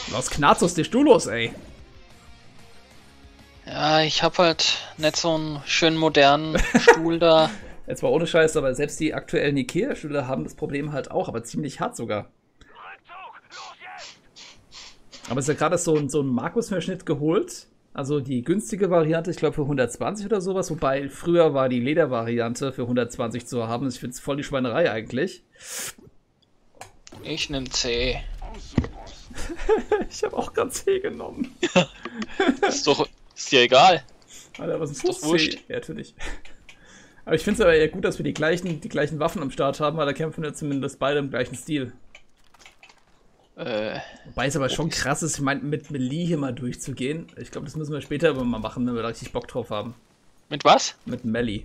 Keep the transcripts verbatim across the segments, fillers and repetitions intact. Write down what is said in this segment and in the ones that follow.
Was knarzest dich du los, ey? Ja, ich hab halt nicht so einen schönen modernen Stuhl da. Jetzt mal ohne Scheiß, aber selbst die aktuellen Ikea-Stühle haben das Problem halt auch, aber ziemlich hart sogar. Aber es ist ja gerade so ein, so ein Markus-Verschnitt geholt. Also die günstige Variante, ich glaube für hundertzwanzig oder sowas. Wobei früher war die Leder-Variante für hundertzwanzig zu haben. Ich finde es voll die Schweinerei eigentlich. Ich nehm C. Ich habe auch ganz C genommen. Ist doch, ist dir egal. Alter, was ist, Ist doch wurscht. C? Ja, natürlich. Aber ich finde es aber eher gut, dass wir die gleichen, die gleichen Waffen am Start haben, weil da kämpfen wir zumindest beide im gleichen Stil. Äh, Wobei es aber schon krass ist, ich meine, mit Melee hier mal durchzugehen. Ich glaube, das müssen wir später aber mal machen, wenn wir da richtig Bock drauf haben. mit was? Mit Melee.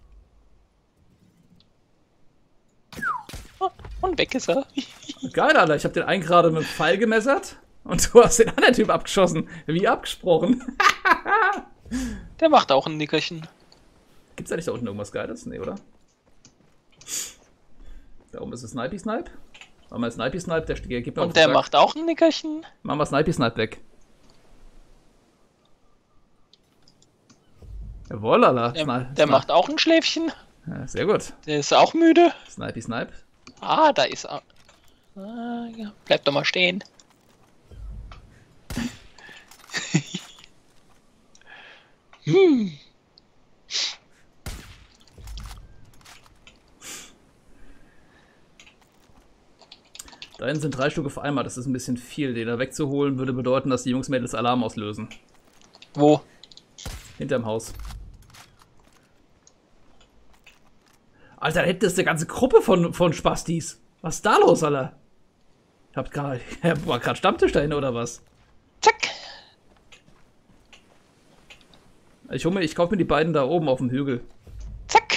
Oh, und weg ist er. Geil, Alter. Ich habe den einen gerade mit dem Pfeil gemessert und du hast den anderen Typ abgeschossen. Wie abgesprochen. Der macht auch ein Nickerchen. Gibt's da nicht da unten irgendwas Geiles? Nee, oder? Da oben ist es Snipey Snipe. Machen wir Snipey Snipe, der steht, gibt mir auf Und den der Sack. macht auch ein Nickerchen. Machen wir Snipey Snipe weg. Jawohl, Alter. Der, Sni- der Sni- macht auch ein Schläfchen. Ja, sehr gut. Der ist auch müde. Snipey Snipe. Ah, da ist er. Ah, ja. Bleib doch mal stehen. hm. Da hinten sind drei Stück auf einmal. Das ist ein bisschen viel. Den da wegzuholen würde bedeuten, dass die Jungs Mädels Alarm auslösen. Wo? Hinterm Haus. Alter, da hinten ist eine ganze Gruppe von, von Spastis. Was ist da los, Alter? Ich hab gerade. War gerade Stammtisch dahin oder was? Zack. Ich hol mir, ich kauf mir die beiden da oben auf dem Hügel. Zack.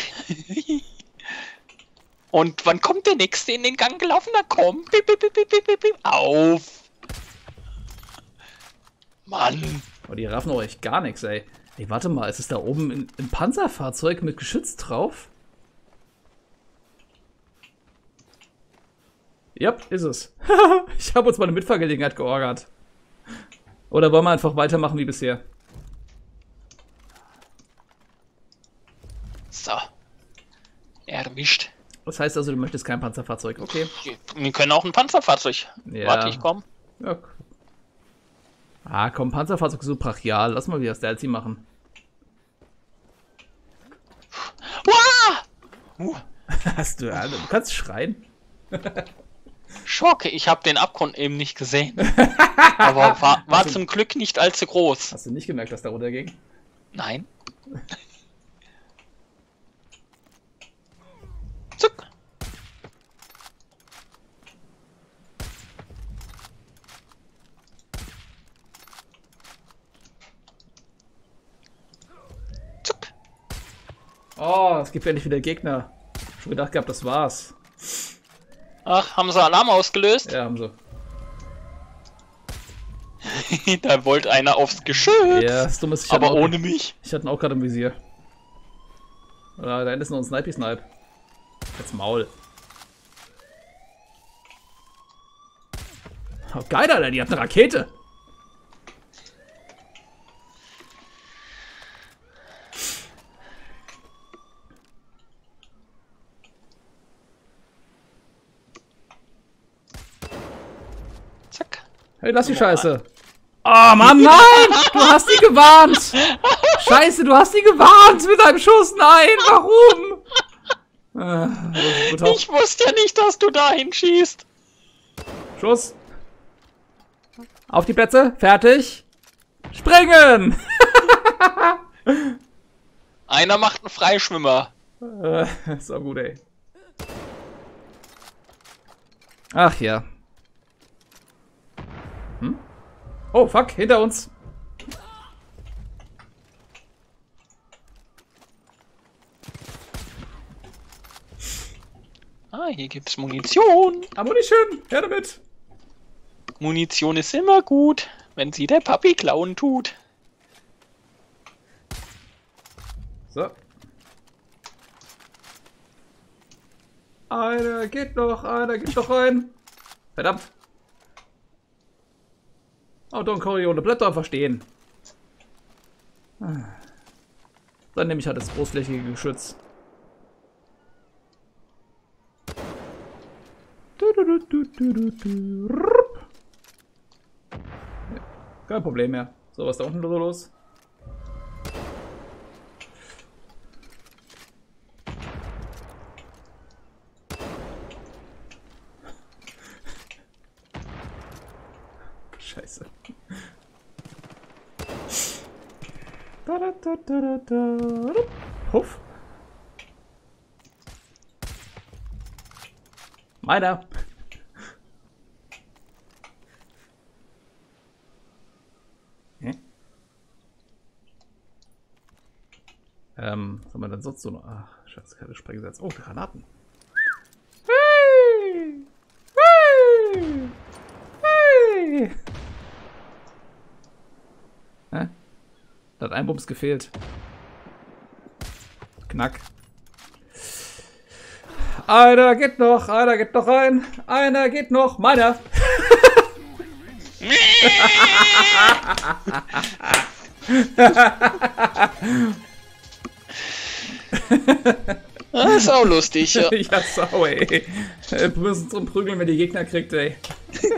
Und wann kommt der nächste in den Gang gelaufen? Na komm. Piep, piep, piep, piep, piep, piep. Auf. Mann. Oh, die raffen auch echt gar nichts, ey. Ey, warte mal, ist es da oben ein, ein Panzerfahrzeug mit Geschütz drauf? Ja, ist es. Ich habe uns mal eine Mitfahrgelegenheit georgert. Oder wollen wir einfach weitermachen wie bisher? So. Erwischt. Das heißt also, du möchtest kein Panzerfahrzeug, okay? Wir können auch ein Panzerfahrzeug. Ja. Warte, ich komm. Ja. Ah, komm, Panzerfahrzeug ist so brachial. Lass mal wieder das D L C machen. Uah! Uh, Hast du, Alter, du kannst schreien. Schocke, ich habe den Abgrund eben nicht gesehen. Aber war, war zum Glück nicht allzu groß. Hast du nicht gemerkt, dass da runterging? Nein. Zuck. Zuck. Oh, es gibt ja nicht wieder Gegner. Schon gedacht gehabt, das war's. Ach, haben sie Alarm ausgelöst? Ja, haben sie. Da wollte einer aufs Geschütz. Ja, das Dumme ist, ich aber hatte ihn auch, ohne mich. ich hatte ihn auch gerade im Visier. Ah, da hinten ist noch ein Snipey-Snipe. Jetzt Maul. Oh, geil, Alter, die hat eine Rakete. Zack. Hey, lass die Scheiße. Oh, Mann, nein! Du hast die gewarnt! Scheiße, du hast die gewarnt mit deinem Schuss! Nein, warum? Äh, gut, Ich wusste ja nicht, dass du dahin schießt. Schuss. Auf die Plätze, fertig. Springen! Einer macht einen Freischwimmer. Äh, so gut, ey. Ach ja. Hm? Oh, fuck, hinter uns. Ah, hier gibt's Munition. Ammunition, her damit. Munition ist immer gut, wenn sie der Papi klauen tut. So. Einer geht noch, einer geht noch rein. Verdammt. Oh, Don Corleone, bleib doch einfach stehen. Dann nehme ich halt das großflächige Geschütz. Ja, kein Problem mehr. So, was ist da unten los? Scheiße. Da, da, da, da, da. Puff. Meiner. Hä? Ähm, was haben wir denn sonst so noch? Ach, Schatz, keine Sprenggesetz. Oh, Granaten. Hey! Hey! Hey! Hä? Da hat ein Bums gefehlt. Knack. Einer geht noch, einer geht noch rein, einer geht noch, meiner. Das ist auch lustig, ja. Ja, sau, ey. Wir müssen drum prügeln, wenn die Gegner kriegt, ey.